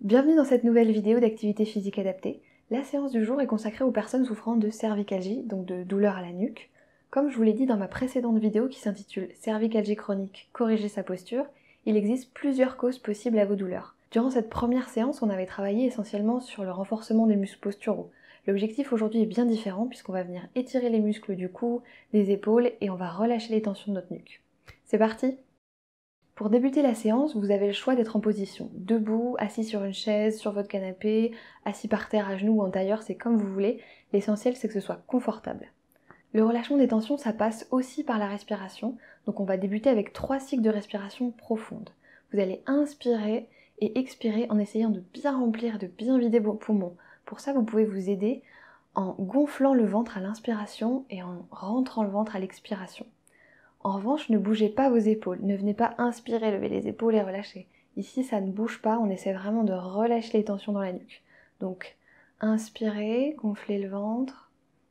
Bienvenue dans cette nouvelle vidéo d'activité physique adaptée. La séance du jour est consacrée aux personnes souffrant de cervicalgie, donc de douleurs à la nuque. Comme je vous l'ai dit dans ma précédente vidéo qui s'intitule Cervicalgie chronique, corriger sa posture, il existe plusieurs causes possibles à vos douleurs. Durant cette première séance, on avait travaillé essentiellement sur le renforcement des muscles posturaux. L'objectif aujourd'hui est bien différent puisqu'on va venir étirer les muscles du cou, des épaules et on va relâcher les tensions de notre nuque. C'est parti! Pour débuter la séance, vous avez le choix d'être en position debout, assis sur une chaise, sur votre canapé, assis par terre à genoux ou en tailleur, c'est comme vous voulez. L'essentiel, c'est que ce soit confortable. Le relâchement des tensions, ça passe aussi par la respiration. Donc on va débuter avec 3 cycles de respiration profonde. Vous allez inspirer et expirer en essayant de bien remplir, de bien vider vos poumons. Pour ça, vous pouvez vous aider en gonflant le ventre à l'inspiration et en rentrant le ventre à l'expiration. En revanche, ne bougez pas vos épaules, ne venez pas inspirer, lever les épaules et relâcher. Ici, ça ne bouge pas, on essaie vraiment de relâcher les tensions dans la nuque. Donc, inspirez, gonflez le ventre.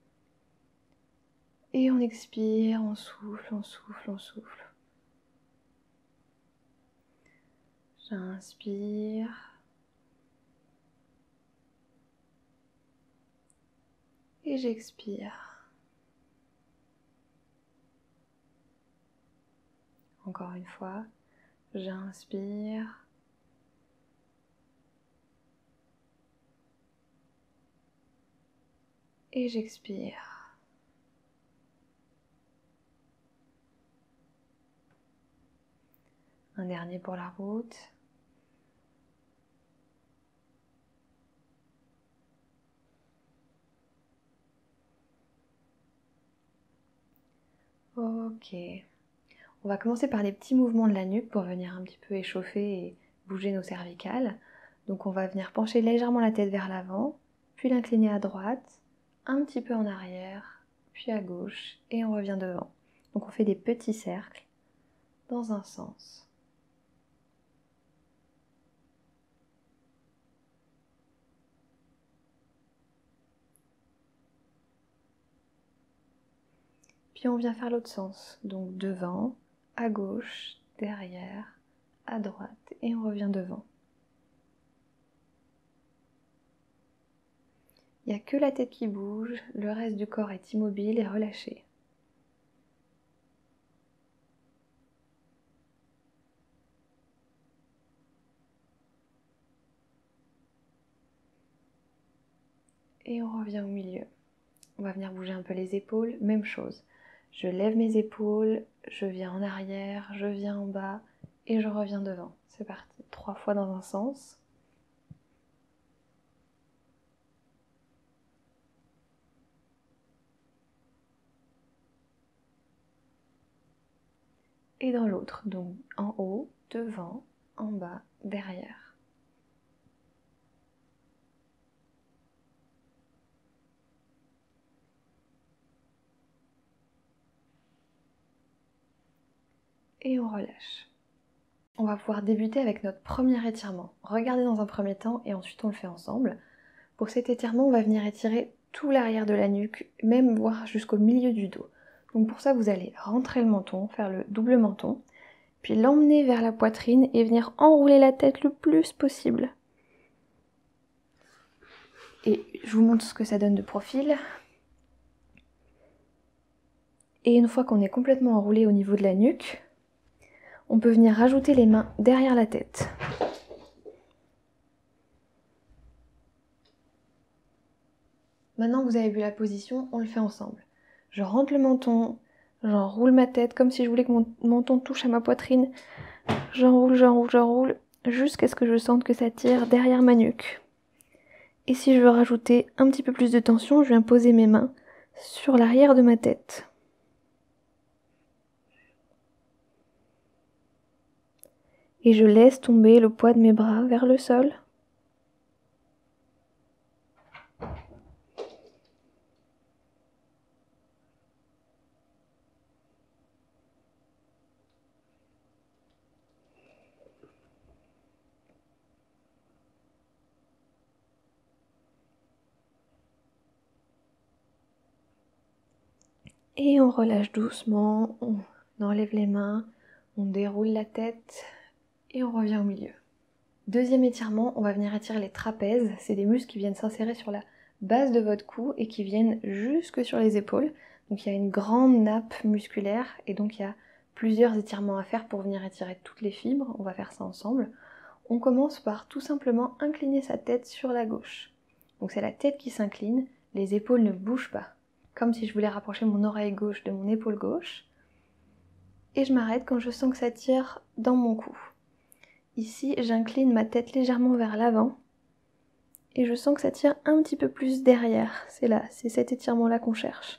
Et on expire, on souffle, on souffle, on souffle. J'inspire. Et j'expire. Encore une fois, j'inspire. Et j'expire. Un dernier pour la route. Ok. On va commencer par des petits mouvements de la nuque pour venir un petit peu échauffer et bouger nos cervicales. Donc on va venir pencher légèrement la tête vers l'avant, puis l'incliner à droite, un petit peu en arrière, puis à gauche, et on revient devant. Donc on fait des petits cercles dans un sens. Puis on vient faire l'autre sens, donc devant, à gauche, derrière, à droite, et on revient devant. Il n'y a que la tête qui bouge, le reste du corps est immobile et relâché. Et on revient au milieu. On va venir bouger un peu les épaules, même chose. Je lève mes épaules, je viens en arrière, je viens en bas et je reviens devant. C'est parti, 3 fois dans un sens. Et dans l'autre, donc en haut, devant, en bas, derrière. Et on relâche. On va pouvoir débuter avec notre premier étirement. Regardez dans un premier temps et ensuite on le fait ensemble. Pour cet étirement, on va venir étirer tout l'arrière de la nuque, même voire jusqu'au milieu du dos. Donc pour ça, vous allez rentrer le menton, faire le double menton, puis l'emmener vers la poitrine et venir enrouler la tête le plus possible. Et je vous montre ce que ça donne de profil. Et une fois qu'on est complètement enroulé au niveau de la nuque, on peut venir rajouter les mains derrière la tête. Maintenant que vous avez vu la position, on le fait ensemble. Je rentre le menton, j'enroule ma tête comme si je voulais que mon menton touche à ma poitrine. J'enroule, j'enroule, j'enroule, jusqu'à ce que je sente que ça tire derrière ma nuque. Et si je veux rajouter un petit peu plus de tension, je viens poser mes mains sur l'arrière de ma tête. Et je laisse tomber le poids de mes bras vers le sol. Et on relâche doucement, on enlève les mains, on déroule la tête et on revient au milieu. Deuxième étirement, on va venir étirer les trapèzes. C'est des muscles qui viennent s'insérer sur la base de votre cou et qui viennent jusque sur les épaules. Donc il y a une grande nappe musculaire et donc il y a plusieurs étirements à faire pour venir étirer toutes les fibres. On va faire ça ensemble. On commence par tout simplement incliner sa tête sur la gauche. Donc c'est la tête qui s'incline, les épaules ne bougent pas. Comme si je voulais rapprocher mon oreille gauche de mon épaule gauche. Et je m'arrête quand je sens que ça tire dans mon cou. Ici, j'incline ma tête légèrement vers l'avant. Et je sens que ça tire un petit peu plus derrière. C'est là, c'est cet étirement-là qu'on cherche.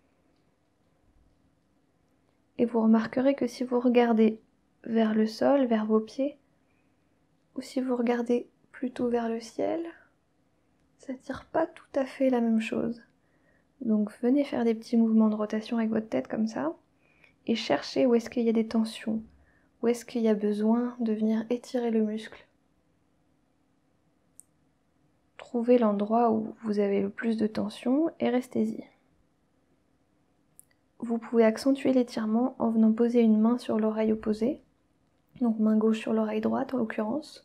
Et vous remarquerez que si vous regardez vers le sol, vers vos pieds, ou si vous regardez plutôt vers le ciel, ça tire pas tout à fait la même chose. Donc venez faire des petits mouvements de rotation avec votre tête comme ça, et cherchez où est-ce qu'il y a des tensions, où est-ce qu'il y a besoin de venir étirer le muscle. Trouvez l'endroit où vous avez le plus de tension et restez-y. Vous pouvez accentuer l'étirement en venant poser une main sur l'oreille opposée, donc main gauche sur l'oreille droite en l'occurrence.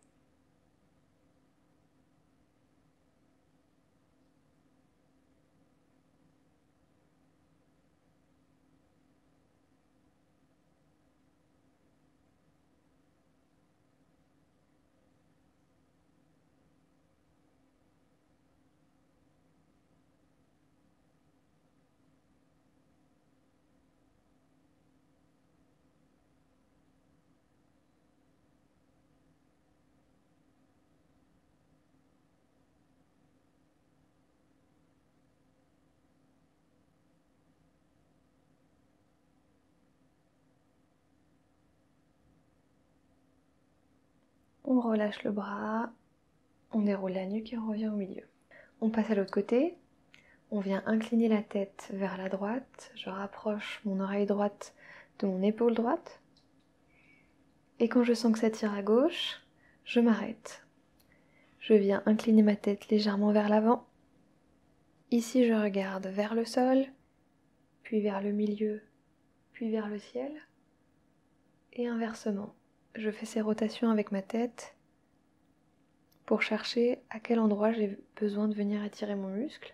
On relâche le bras, on déroule la nuque et on revient au milieu. On passe à l'autre côté, on vient incliner la tête vers la droite, je rapproche mon oreille droite de mon épaule droite, et quand je sens que ça tire à gauche, je m'arrête. Je viens incliner ma tête légèrement vers l'avant. Ici, je regarde vers le sol, puis vers le milieu, puis vers le ciel, et inversement. Je fais ces rotations avec ma tête pour chercher à quel endroit j'ai besoin de venir étirer mon muscle.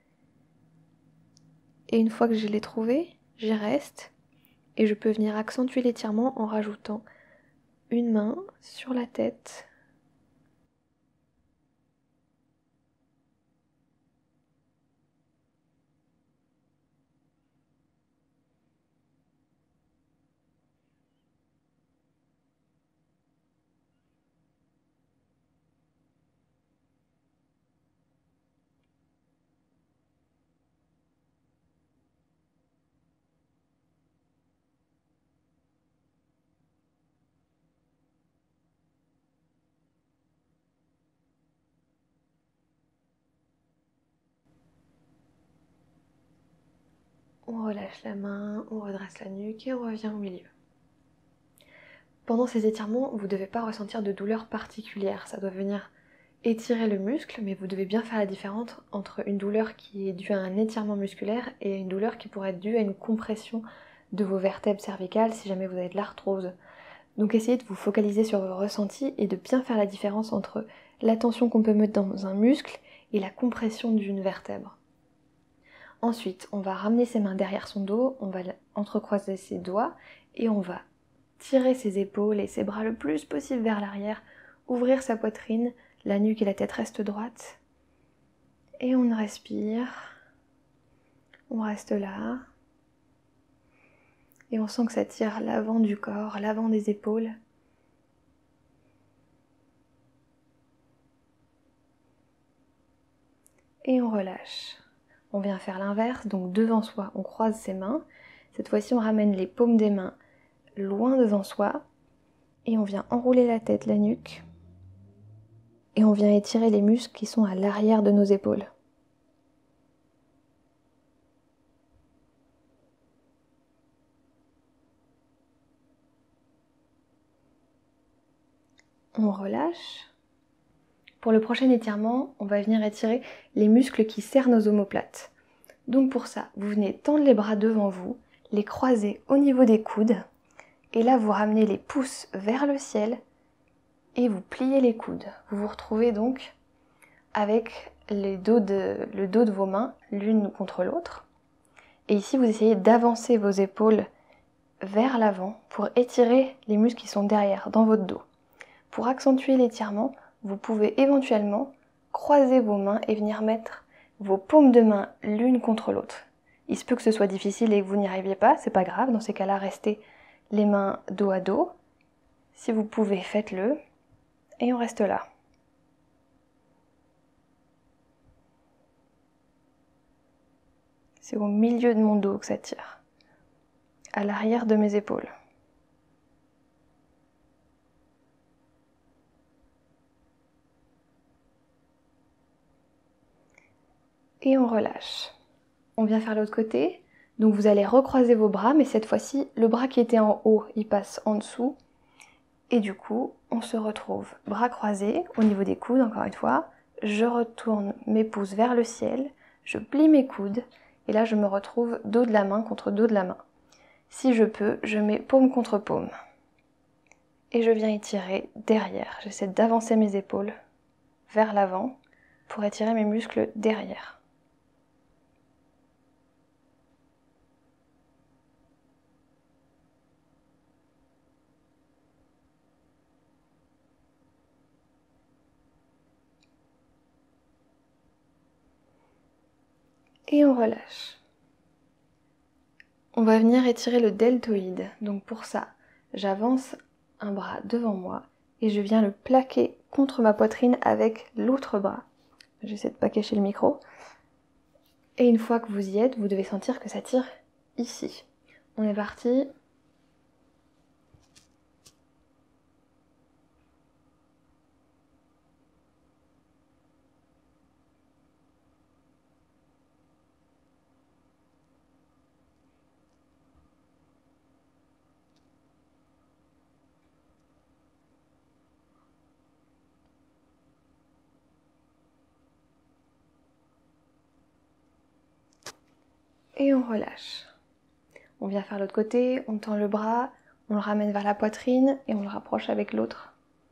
Et une fois que je l'ai trouvé, j'y reste et je peux venir accentuer l'étirement en rajoutant une main sur la tête. On relâche la main, on redresse la nuque et on revient au milieu. Pendant ces étirements, vous ne devez pas ressentir de douleur particulière. Ça doit venir étirer le muscle, mais vous devez bien faire la différence entre une douleur qui est due à un étirement musculaire et une douleur qui pourrait être due à une compression de vos vertèbres cervicales si jamais vous avez de l'arthrose. Donc essayez de vous focaliser sur vos ressentis et de bien faire la différence entre la tension qu'on peut mettre dans un muscle et la compression d'une vertèbre. Ensuite, on va ramener ses mains derrière son dos, on va entrecroiser ses doigts et on va tirer ses épaules et ses bras le plus possible vers l'arrière, ouvrir sa poitrine, la nuque et la tête restent droites. Et on respire, on reste là. Et on sent que ça tire l'avant du corps, l'avant des épaules. Et on relâche. On vient faire l'inverse, donc devant soi, on croise ses mains. Cette fois-ci, on ramène les paumes des mains loin devant soi. Et on vient enrouler la tête, la nuque. Et on vient étirer les muscles qui sont à l'arrière de nos épaules. On relâche. Pour le prochain étirement, on va venir étirer les muscles qui serrent nos omoplates. Donc pour ça, vous venez tendre les bras devant vous, les croiser au niveau des coudes, et là vous ramenez les pouces vers le ciel, et vous pliez les coudes. Vous vous retrouvez donc avec le dos de vos mains l'une contre l'autre. Et ici, vous essayez d'avancer vos épaules vers l'avant pour étirer les muscles qui sont derrière, dans votre dos. Pour accentuer l'étirement, vous pouvez éventuellement croiser vos mains et venir mettre vos paumes de main l'une contre l'autre. Il se peut que ce soit difficile et que vous n'y arriviez pas, c'est pas grave, dans ces cas-là, restez les mains dos à dos. Si vous pouvez, faites-le, et on reste là. C'est au milieu de mon dos que ça tire, à l'arrière de mes épaules. Et on relâche. On vient faire l'autre côté, donc vous allez recroiser vos bras, mais cette fois-ci, le bras qui était en haut, il passe en dessous, et du coup, on se retrouve bras croisés au niveau des coudes, encore une fois, je retourne mes pouces vers le ciel, je plie mes coudes, et là je me retrouve dos de la main contre dos de la main. Si je peux, je mets paume contre paume, et je viens étirer derrière, j'essaie d'avancer mes épaules vers l'avant pour étirer mes muscles derrière. Et on relâche. On va venir étirer le deltoïde. Donc pour ça, j'avance un bras devant moi et je viens le plaquer contre ma poitrine avec l'autre bras. J'essaie de pas cacher le micro. Et une fois que vous y êtes, vous devez sentir que ça tire ici. On est parti. Et on relâche. On vient faire l'autre côté, on tend le bras, on le ramène vers la poitrine et on le rapproche avec l'autre.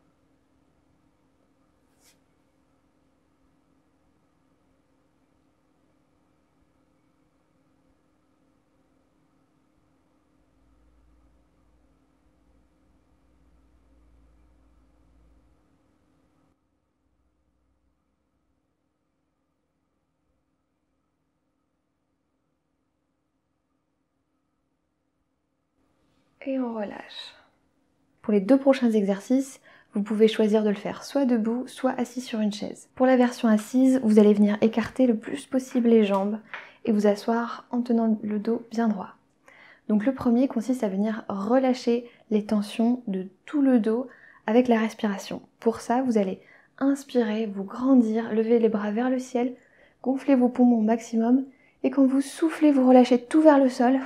Et on relâche. Pour les 2 prochains exercices, vous pouvez choisir de le faire soit debout, soit assis sur une chaise. Pour la version assise, vous allez venir écarter le plus possible les jambes et vous asseoir en tenant le dos bien droit. Donc le premier consiste à venir relâcher les tensions de tout le dos avec la respiration. Pour ça, vous allez inspirer, vous grandir, lever les bras vers le ciel, gonfler vos poumons au maximum et quand vous soufflez, vous relâchez tout vers le sol.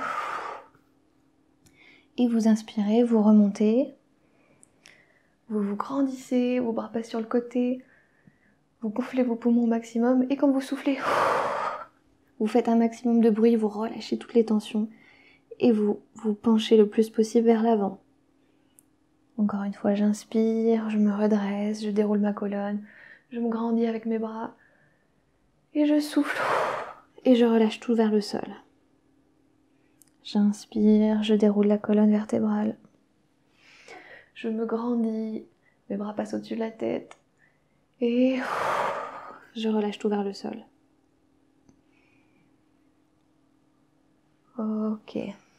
Et vous inspirez, vous remontez, vous vous grandissez, vos bras passent sur le côté, vous gonflez vos poumons au maximum et quand vous soufflez, vous faites un maximum de bruit, vous relâchez toutes les tensions et vous vous penchez le plus possible vers l'avant. Encore une fois, j'inspire, je me redresse, je déroule ma colonne, je me grandis avec mes bras et je souffle et je relâche tout vers le sol. J'inspire, je déroule la colonne vertébrale. Je me grandis, mes bras passent au-dessus de la tête. Et je relâche tout vers le sol. Ok.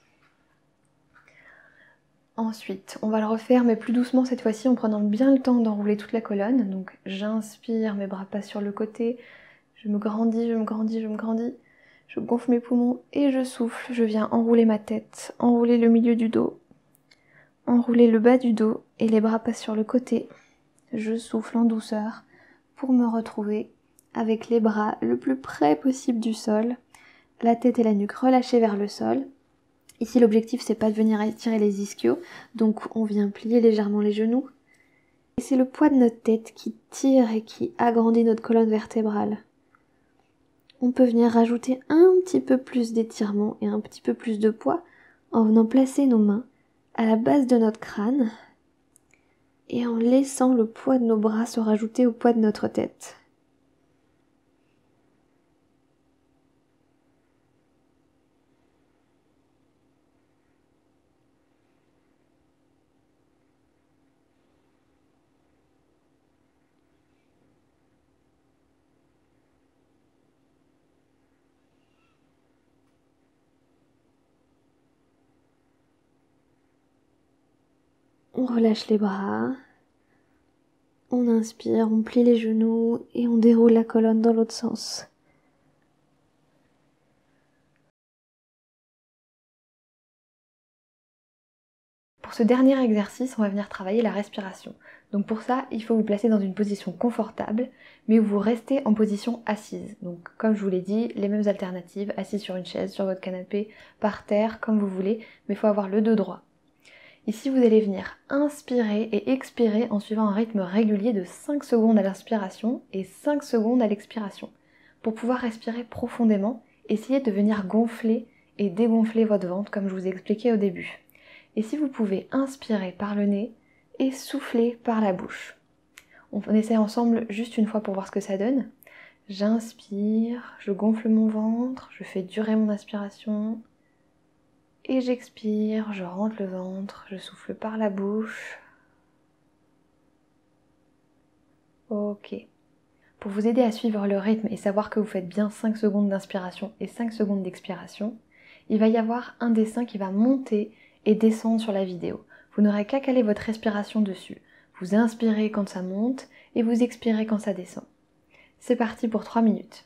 Ensuite, on va le refaire, mais plus doucement cette fois-ci, en prenant bien le temps d'enrouler toute la colonne. Donc j'inspire, mes bras passent sur le côté. Je me grandis, je me grandis, je me grandis. Je gonfle mes poumons et je souffle. Je viens enrouler ma tête, enrouler le milieu du dos, enrouler le bas du dos et les bras passent sur le côté. Je souffle en douceur pour me retrouver avec les bras le plus près possible du sol, la tête et la nuque relâchées vers le sol. Ici l'objectif c'est pas de venir étirer les ischios, donc on vient plier légèrement les genoux. Et c'est le poids de notre tête qui tire et qui agrandit notre colonne vertébrale. On peut venir rajouter un petit peu plus d'étirement et un petit peu plus de poids en venant placer nos mains à la base de notre crâne et en laissant le poids de nos bras se rajouter au poids de notre tête. On relâche les bras, on inspire, on plie les genoux et on déroule la colonne dans l'autre sens. Pour ce dernier exercice, on va venir travailler la respiration. Donc pour ça, il faut vous placer dans une position confortable, mais où vous restez en position assise. Donc comme je vous l'ai dit, les mêmes alternatives, assis sur une chaise, sur votre canapé, par terre, comme vous voulez, mais il faut avoir le dos droit. Ici, vous allez venir inspirer et expirer en suivant un rythme régulier de 5 secondes à l'inspiration et 5 secondes à l'expiration. Pour pouvoir respirer profondément, essayez de venir gonfler et dégonfler votre ventre comme je vous ai expliqué au début. Et si vous pouvez inspirer par le nez et souffler par la bouche. On essaie ensemble juste une fois pour voir ce que ça donne. J'inspire, je gonfle mon ventre, je fais durer mon inspiration. Et j'expire, je rentre le ventre, je souffle par la bouche. Ok. Pour vous aider à suivre le rythme et savoir que vous faites bien 5 secondes d'inspiration et 5 secondes d'expiration, il va y avoir un dessin qui va monter et descendre sur la vidéo. Vous n'aurez qu'à caler votre respiration dessus. Vous inspirez quand ça monte et vous expirez quand ça descend. C'est parti pour 3 minutes.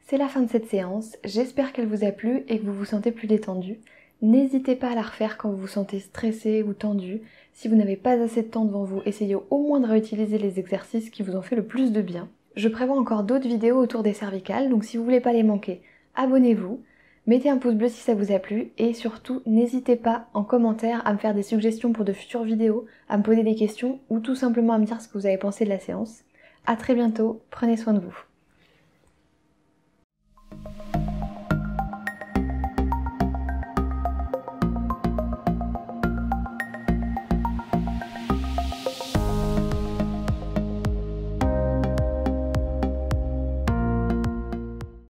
C'est la fin de cette séance, j'espère qu'elle vous a plu et que vous vous sentez plus détendu. N'hésitez pas à la refaire quand vous vous sentez stressé ou tendu. Si vous n'avez pas assez de temps devant vous, essayez au moins de réutiliser les exercices qui vous ont fait le plus de bien. Je prévois encore d'autres vidéos autour des cervicales, donc si vous voulez pas les manquer, abonnez-vous, mettez un pouce bleu si ça vous a plu et surtout n'hésitez pas en commentaire à me faire des suggestions pour de futures vidéos, à me poser des questions ou tout simplement à me dire ce que vous avez pensé de la séance. À très bientôt, prenez soin de vous.